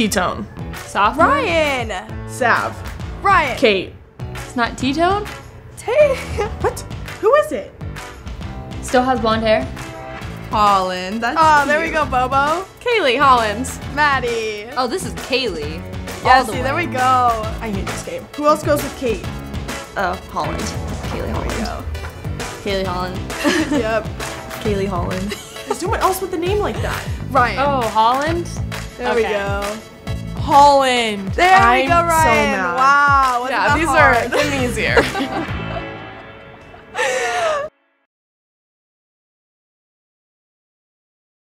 T-Tone. Sophomore? Ryan. Sav. Ryan. Kate. It's not T-Tone? What? Who is it? Still has blonde hair? Holland. That's Oh, there cute. we go, Bobo. Kaylee Hollins. Maddie. Oh, this is Kaylee. Yeah, All the see, there way. we go. I hate this game. Who else goes with Kate? Holland. Kaylee Holland. Kaylee Holland. Yep. Kaylee Holland. There's someone else with a name like that. Ryan. Oh, Holland? There we okay. go. Holland. There we I'm go, so Ryan. mad. Wow. wasn't Yeah, that these hard? are getting easier.